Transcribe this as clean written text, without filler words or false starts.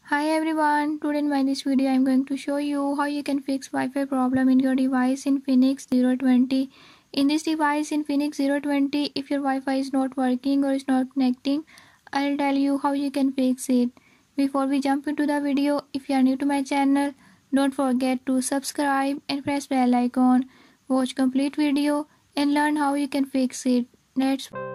Hi everyone, today in this video I am going to show you how you can fix Wi-Fi problem in your device Infinix 020. In this device Infinix 020, if your Wi-Fi is not working or is not connecting, I'll tell you how you can fix it. Before we jump into the video, if you are new to my channel, don't forget to subscribe and press bell icon. Watch complete video and learn how you can fix it. Let's